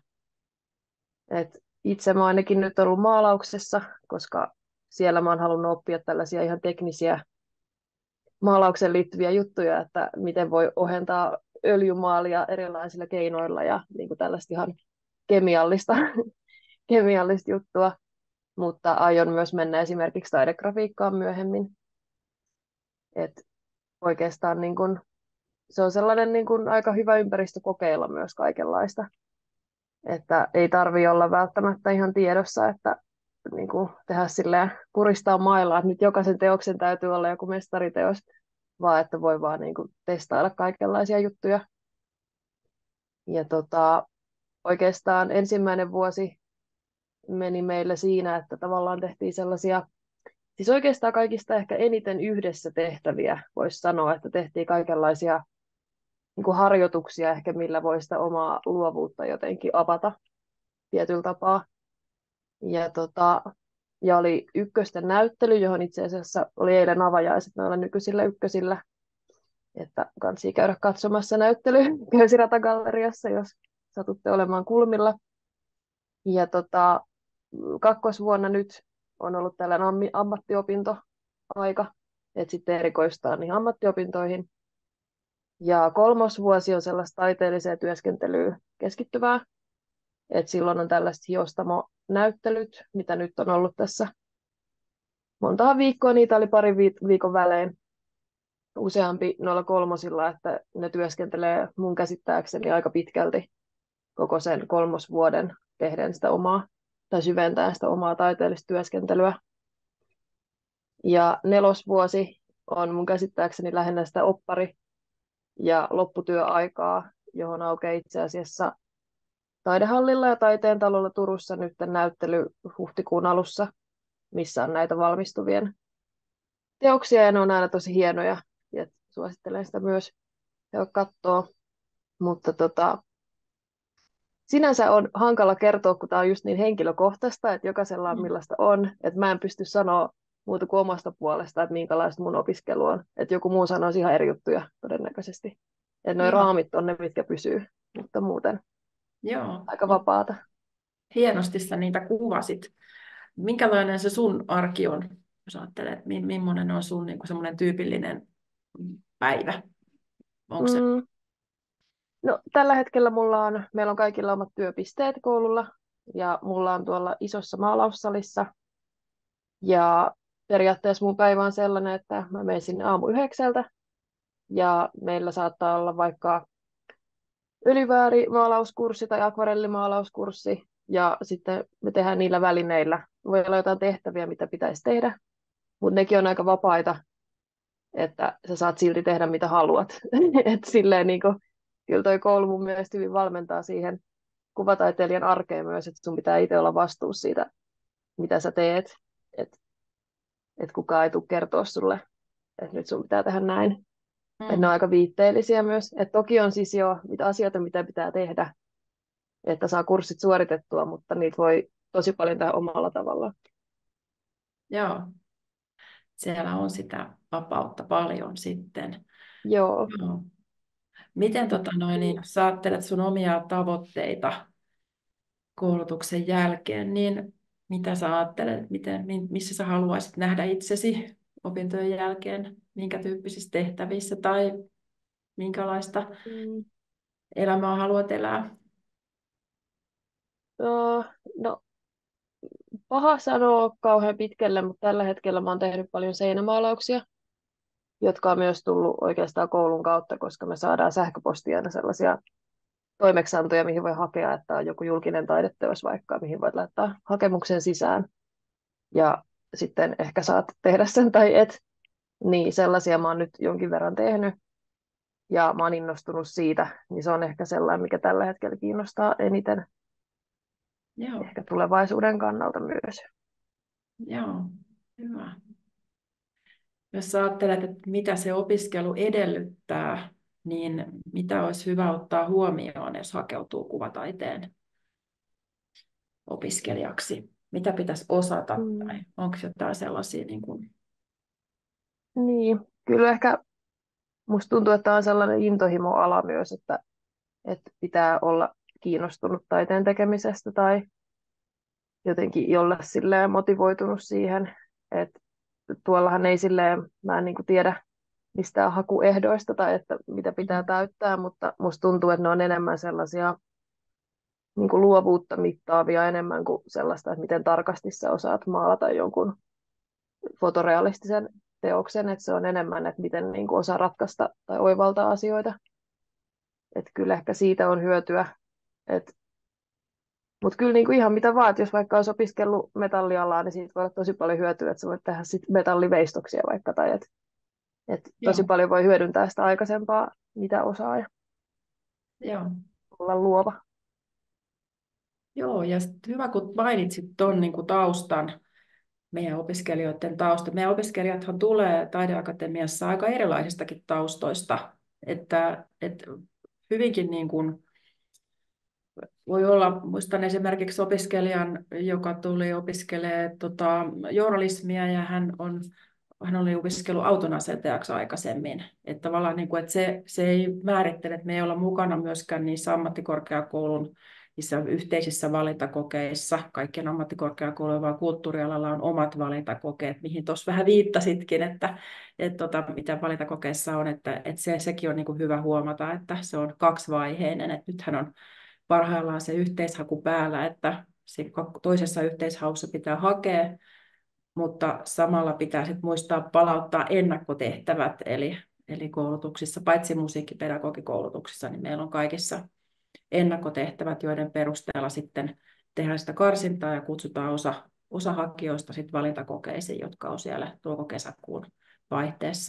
Itse mä ainakin nyt ollut maalauksessa, koska siellä mä oon halunnut oppia tällaisia ihan teknisiä maalaukseen liittyviä juttuja, että miten voi ohentaa öljymaalia erilaisilla keinoilla ja niin kuin tällaista ihan kemiallista juttua, mutta aion myös mennä esimerkiksi taidegrafiikkaan myöhemmin. Oikeastaan niin kuin, se on sellainen niin kuin aika hyvä ympäristö kokeilla myös kaikenlaista. Että ei tarvitse olla välttämättä ihan tiedossa, että niin kuin tehdä silleen kuristaa mailaa, että nyt jokaisen teoksen täytyy olla joku mestariteos, vaan että voi vaan niin kuin testailla kaikenlaisia juttuja. Ja oikeastaan ensimmäinen vuosi meni meillä siinä, että tavallaan tehtiin sellaisia, siis oikeastaan kaikista ehkä eniten yhdessä tehtäviä, voisi sanoa, että tehtiin kaikenlaisia niin kuin harjoituksia ehkä, millä voi sitä omaa luovuutta jotenkin avata tietyllä tapaa. Ja oli ykkösten näyttely, johon itse asiassa oli eilen avajaiset noilla nykyisillä ykkösillä. että kannattaa käydä katsomassa näyttely Köysiratakalleriassa, jos satutte olemaan kulmilla. Ja kakkosvuonna nyt on ollut tällainen ammattiopintoaika, että sitten erikoistaan niihin ammattiopintoihin. Ja kolmosvuosi on sellaista taiteelliseen työskentelyyn keskittyvää, että silloin on tällaiset hiostamo-näyttelyt, mitä nyt on ollut tässä montahan viikkoa, niitä oli pari viikon välein useampi noilla kolmosilla, että ne työskentelee mun käsittääkseni aika pitkälti koko sen kolmosvuoden tehden sitä omaa tai syventäen sitä omaa taiteellista työskentelyä. Ja nelosvuosi on mun käsittääkseni lähinnä sitä oppari- ja lopputyöaikaa, johon aukeaa itse asiassa Taidehallilla ja Taiteen talolla Turussa nyt näyttely huhtikuun alussa, missä on näitä valmistuvien teoksia, ja ne on aina tosi hienoja, ja suosittelen sitä myös katsoa. Mutta sinänsä on hankala kertoa, kun tämä on just niin henkilökohtaista, että jokaisella on millaista on, että mä en pysty sanoa muuta kuin omasta puolesta, että minkälaista mun opiskelu on. Että joku muu sanoisi ihan eri juttuja todennäköisesti. Että nuo raamit on ne, mitkä pysyy, mutta muuten aika vapaata. Hienosti sä niitä kuvasit. Minkälainen se sun arki on, jos ajattelet, että millainen on sun niin semmoinen tyypillinen päivä? Onko se? No, tällä hetkellä meillä on kaikilla omat työpisteet koululla, ja mulla on tuolla isossa maalaussalissa. Ja periaatteessa mun päivä on sellainen, että mä menen sinne aamu 9, ja meillä saattaa olla vaikka öljyväärimaalauskurssi tai akvarellimaalauskurssi, ja sitten me tehdään niillä välineillä. Voi olla jotain tehtäviä, mitä pitäisi tehdä, mutta nekin on aika vapaita, että sä saat silti tehdä mitä haluat. Et silleen kyllä toi koulu mun mielestä hyvin valmentaa siihen kuvataiteilijan arkeen myös, että sun pitää itse olla vastuussa siitä, mitä sä teet. Että kukaan ei tule kertoa sulle, että nyt sun pitää tehdä näin. Että ne on aika viitteellisiä myös. Et toki on siis jo mitä asioita, mitä pitää tehdä, että saa kurssit suoritettua, mutta niitä voi tosi paljon tehdä omalla tavallaan. Joo. Siellä on vapautta paljon sitten. Joo. Miten niin, jos sä ajattelet sun omia tavoitteita koulutuksen jälkeen, niin mitä sä ajattelet, missä sä haluaisit nähdä itsesi opintojen jälkeen, minkä tyyppisissä tehtävissä tai minkälaista elämää haluat elää? No, paha sanoa kauhean pitkälle, mutta tällä hetkellä mä oon tehnyt paljon seinämaalauksia, jotka on myös tullut oikeastaan koulun kautta, koska me saadaan sähköpostia aina sellaisia toimeksiantoja, mihin voi hakea, että on joku julkinen taideteos vaikka, mihin voit laittaa hakemuksen sisään. Ja sitten ehkä saat tehdä sen tai et. Niin sellaisia mä oon nyt jonkin verran tehnyt. Ja mä oon innostunut siitä, niin se on ehkä sellainen, mikä tällä hetkellä kiinnostaa eniten. Joo. Ehkä tulevaisuuden kannalta myös. Joo, hyvä. Jos ajattelet, että mitä se opiskelu edellyttää, niin mitä olisi hyvä ottaa huomioon, jos hakeutuu kuvataiteen opiskelijaksi? Mitä pitäisi osata tai onko jotain sellaisia? Niin, kyllä ehkä musta tuntuu, että on sellainen intohimo-ala myös, että pitää olla kiinnostunut taiteen tekemisestä tai jotenkin olla silleen motivoitunut siihen, että tuollahan ei silleen, mä en tiedä mistään hakuehdoista tai että mitä pitää täyttää, mutta musta tuntuu, että ne on enemmän sellaisia luovuutta mittaavia enemmän kuin sellaista, että miten tarkasti sä osaat maalata jonkun fotorealistisen teoksen, että se on enemmän, että miten osaa ratkaista tai oivaltaa asioita. Että kyllä ehkä siitä on hyötyä. Mutta kyllä ihan mitä vaan, että jos vaikka olisi opiskellut metallialaa, niin siitä voi olla tosi paljon hyötyä, että sä voit tehdä sit metalliveistoksia vaikka, tai että tosi paljon voi hyödyntää sitä aikaisempaa, mitä osaa ja olla luova. Joo, ja hyvä kun mainitsit tuon taustan, meidän opiskelijoiden tausta. Meidän opiskelijathan tulee Taideakatemiassa aika erilaisistakin taustoista, että hyvinkin voi olla, muistan esimerkiksi opiskelijan, joka tuli opiskelemaan journalismia ja hän on hän oli opiskellut autonasentajaksi aikaisemmin. Että tavallaan niin kuin, että se ei määrittele, että me ei olla mukana myöskään niissä ammattikorkeakoulun niissä yhteisissä valintakokeissa. Kaikkien ammattikorkeakoulujen vaan kulttuurialalla on omat valintakokeet, mihin tuossa vähän viittasitkin, että mitä valintakokeissa on, että sekin on niin kuin hyvä huomata, että se on kaksivaiheinen. Että nythän on parhaillaan se yhteishaku päällä, että toisessa yhteishaussa pitää hakea, mutta samalla pitää sit muistaa palauttaa ennakkotehtävät, eli koulutuksissa, paitsi musiikkipedagogikoulutuksissa, niin meillä on kaikissa ennakkotehtävät, joiden perusteella sitten tehdään sitä karsintaa ja kutsutaan osa hakijoista sit valintakokeisiin, jotka on siellä touko-kesäkuun vaihteessa.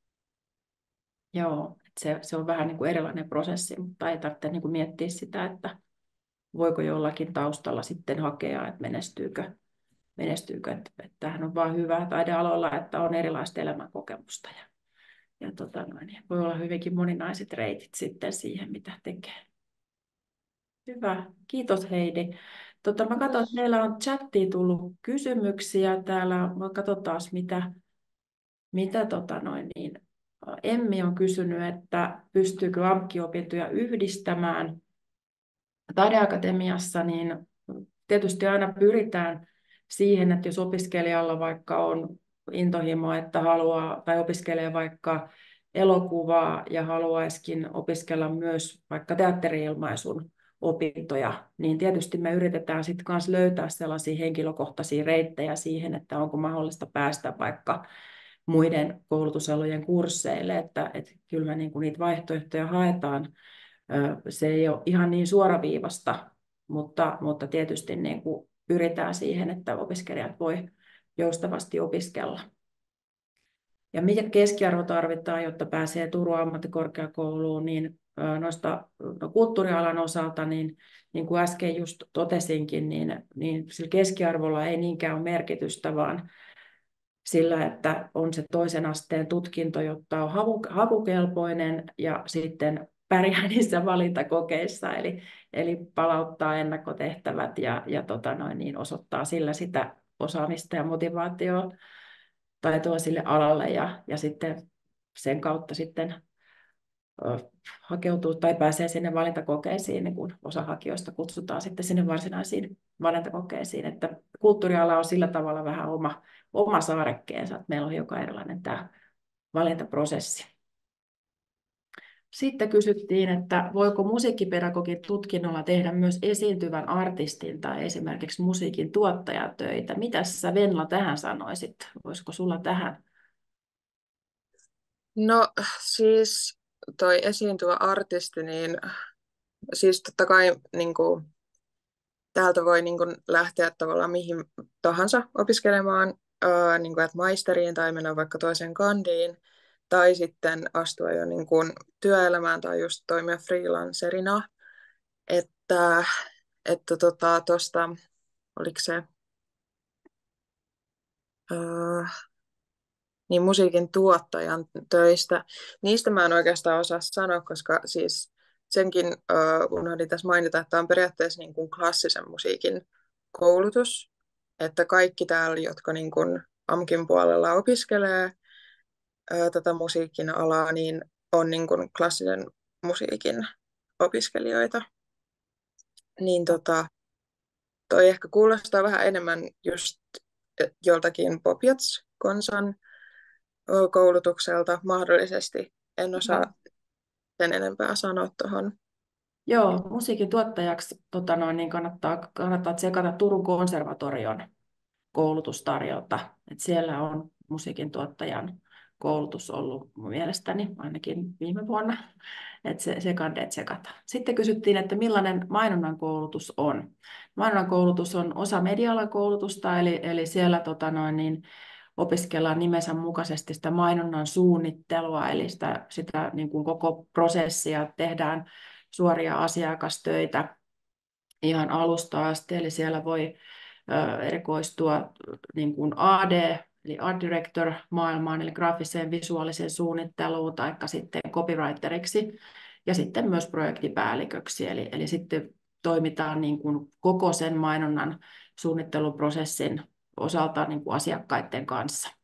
Joo, se on vähän niin kuin erilainen prosessi, mutta ei tarvitse niin kuin miettiä sitä, että voiko jollakin taustalla sitten hakea, että menestyykö. Että tämähän on vain hyvä taidealoilla, että on erilaista elämänkokemusta ja voi olla hyvinkin moninaiset reitit sitten siihen, mitä tekee. Hyvä, kiitos Heidi. Mä katson, että meillä on chattiin tullut kysymyksiä täällä. Katsotaan, mitä Emmi on kysynyt, että pystyykö AMK-opintoja yhdistämään taideakatemiassa, niin tietysti aina pyritään siihen, että jos opiskelijalla vaikka on intohimo, että haluaa tai opiskelee vaikka elokuvaa ja haluaisikin opiskella myös vaikka teatteri-ilmaisun opintoja, niin tietysti me yritetään sitten kanssa löytää sellaisia henkilökohtaisia reittejä siihen, että onko mahdollista päästä vaikka muiden koulutusalojen kursseille, että kyllä me niinku niitä vaihtoehtoja haetaan. Se ei ole ihan niin suoraviivasta, mutta tietysti niin kuin pyritään siihen, että opiskelijat voi joustavasti opiskella. Ja mikä keskiarvo tarvitaan, jotta pääsee Turun ammattikorkeakouluun, niin kulttuurialan osalta, niin kuin äsken just totesinkin, niin sillä keskiarvolla ei niinkään ole merkitystä, vaan sillä, että on se toisen asteen tutkinto, jotta on hakukelpoinen ja sitten pärjää niissä valintakokeissa, eli palauttaa ennakkotehtävät ja niin osoittaa sillä sitä osaamista ja motivaatioa taitoa sille alalle ja sitten sen kautta sitten hakeutuu tai pääsee sinne valintakokeisiin, niin kun osa hakijoista kutsutaan sitten sinne varsinaisiin valintakokeisiin, että kulttuuriala on sillä tavalla vähän oma saarekkeensa, että meillä on hiukan erilainen tämä valintaprosessi. Sitten kysyttiin, että voiko musiikkipedagogin tutkinnolla tehdä myös esiintyvän artistin tai esimerkiksi musiikin tuottajan töitä. Mitäs sä, Venla, tähän sanoisit? Voisiko sulla tähän? No siis toi esiintyvä artisti, niin siis totta kai niin kuin, täältä voi niin kuin, lähteä tavallaan mihin tahansa opiskelemaan, niin kuin, että maisteriin tai mennä vaikka toisen kandiin, tai sitten astua jo niin kuin, työelämään tai just toimia freelancerina. Että tuosta, oliko se niin musiikin tuottajan töistä. Niistä mä en oikeastaan osaa sanoa, koska siis senkin unohdin tässä mainita, että on periaatteessa niin kuin klassisen musiikin koulutus, että kaikki täällä, jotka niin kuin AMKin puolella opiskelee tätä musiikin alaa, niin on niin kuin klassisen musiikin opiskelijoita. Niin toi ehkä kuulostaa vähän enemmän just joltakin Pop-Jazz-konsan koulutukselta mahdollisesti. En osaa sen enempää sanoa tuohon. Joo, musiikin tuottajaksi niin kannattaa tsekata Turun konservatorion koulutustarjonta. Et siellä on musiikin tuottajan koulutus ollut mielestäni ainakin viime vuonna. Se kannattaa tsekata. Sitten kysyttiin, että millainen mainonnan koulutus on. Mainonnan koulutus on osa media-alan koulutusta, eli siellä opiskellaan nimensä mukaisesti sitä mainonnan suunnittelua, eli sitä niin kuin koko prosessia, tehdään suoria asiakastöitä ihan alusta asti, eli siellä voi erikoistua niin kuin AD, eli Art Director maailmaan, eli graafiseen visuaaliseen suunnitteluun, tai sitten copywriteriksi, ja sitten myös projektipäälliköksi, eli sitten toimitaan niin kuin koko sen mainonnan suunnitteluprosessin osalta niin kuin asiakkaiden kanssa.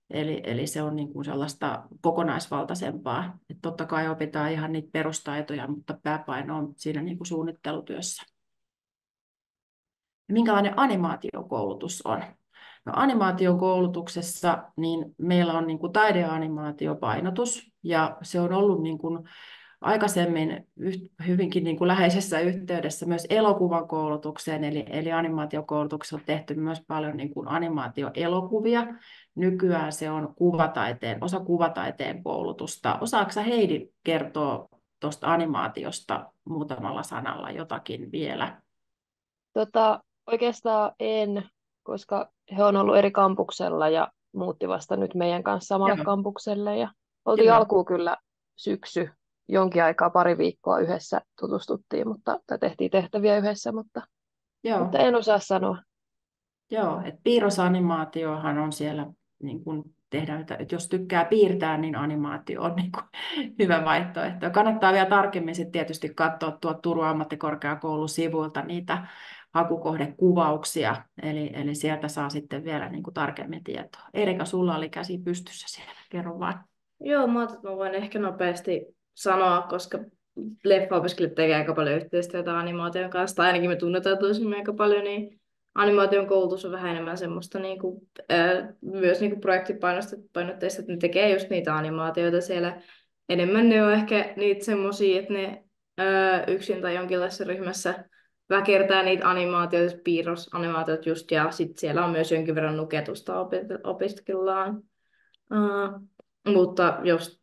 Eli se on niin kuin sellaista kokonaisvaltaisempaa. Et totta kai opitaan ihan niitä perustaitoja, mutta pääpaino on siinä niin kuin suunnittelutyössä. Minkälainen animaatiokoulutus on? No, animaatiokoulutuksessa niin meillä on niin kuin taideanimaatiopainotus, ja se on ollut niin kuin aikaisemmin hyvinkin niin kuin läheisessä yhteydessä myös elokuvan koulutukseen, eli animaatiokoulutuksessa on tehty myös paljon niin kuin animaatioelokuvia. Nykyään se on osa kuvataiteen koulutusta. Osaatko sä, Heidi, kertoa tuosta animaatiosta muutamalla sanalla jotakin vielä? Oikeastaan en, koska he on ollut eri kampuksella ja muutti vasta nyt meidän kanssa samalle Joo. kampukselle. Ja oltiin Joo. alkuun kyllä syksy, jonkin aikaa, pari viikkoa yhdessä tutustuttiin, tai tehtiin tehtäviä yhdessä, mutta Joo. en osaa sanoa. Joo, että piirrosanimaatiohan on siellä, niin kun tehdään, että jos tykkää piirtää, niin animaatio on niin kun hyvä vaihtoehto. Kannattaa vielä tarkemmin sitten tietysti katsoa tuolta Turun ammattikorkeakoulun sivuilta niitä hakukohdekuvauksia, eli sieltä saa sitten vielä niin kun tarkemmin tietoa. Erika, sulla oli käsi pystyssä siellä, kerro vaan. Joo, mä ajattelin, että mä voin ehkä nopeasti sanoa, koska leffaopiskelijat tekee aika paljon yhteistyötä animaation kanssa, tai ainakin me tunnetaan toisimme aika paljon, niin animaation koulutus on vähän enemmän semmoista myös projektipainotteista, että ne tekee just niitä animaatioita siellä. Enemmän ne on ehkä niitä semmoisia, että ne yksin tai jonkinlaisessa ryhmässä väkertää niitä animaatioita, piirrosanimaatiot just, ja sitten siellä on myös jonkin verran nuketusta opiskellaan. Mutta jos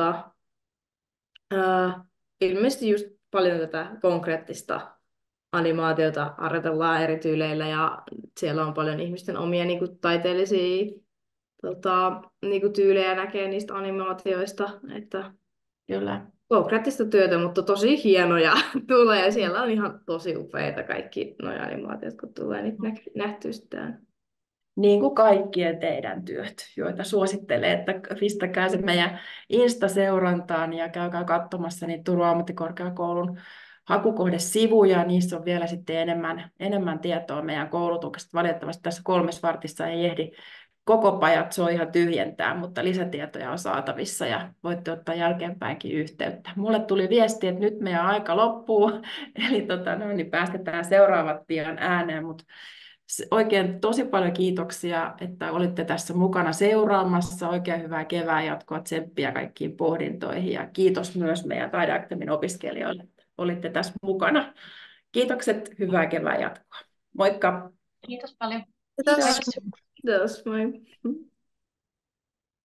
ilmeisesti just paljon tätä konkreettista animaatiota harjoitellaan eri tyyleillä, ja siellä on paljon ihmisten omia niin kuin, taiteellisia niin kuin, tyylejä näkee niistä animaatioista, että Kyllä. konkreettista työtä, mutta tosi hienoja tulee, ja siellä on ihan tosi upeita kaikki nuo animaatiot, kun tulee niitä nähtyä sitten. Niin kuin kaikkien teidän työt, joita suosittelen, että pistäkää se meidän Insta-seurantaan ja käykää katsomassa niitä Turun ammattikorkeakoulun hakukohdesivuja. Niissä on vielä sitten enemmän tietoa meidän koulutuksesta. Valitettavasti tässä 3 vartissa ei ehdi koko pajatsoa ihan tyhjentää, mutta lisätietoja on saatavissa ja voitte ottaa jälkeenpäinkin yhteyttä. Mulle tuli viesti, että nyt meidän aika loppuu, eli niin päästetään seuraavat pian ääneen, mutta oikein tosi paljon kiitoksia, että olitte tässä mukana seuraamassa. Oikein hyvää kevään jatkoa, tsemppiä kaikkiin pohdintoihin, ja kiitos myös meidän Taideakatemin opiskelijoille, että olitte tässä mukana. Kiitokset, hyvää kevään jatkoa. Moikka! Kiitos paljon. Kiitos. Kiitos. Kiitos, moi!